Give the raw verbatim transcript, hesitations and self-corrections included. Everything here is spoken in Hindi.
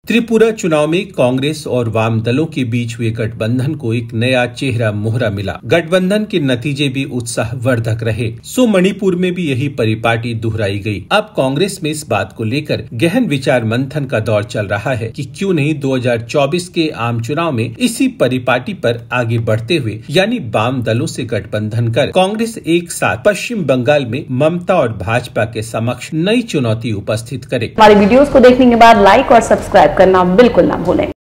त्रिपुरा चुनाव में कांग्रेस और वाम दलों के बीच हुए गठबंधन को एक नया चेहरा मोहरा मिला। गठबंधन के नतीजे भी उत्साहवर्धक रहे। सो मणिपुर में भी यही परिपाटी दोहराई गई। अब कांग्रेस में इस बात को लेकर गहन विचार मंथन का दौर चल रहा है कि क्यों नहीं दो हज़ार चौबीस के आम चुनाव में इसी परिपाटी पर आगे बढ़ते हुए यानी वाम दलों से गठबंधन कर कांग्रेस एक साथ पश्चिम बंगाल में ममता और भाजपा के समक्ष नई चुनौती उपस्थित करे। हमारे वीडियोस को देखने के बाद लाइक और सब्सक्राइब करना बिल्कुल ना भूलें।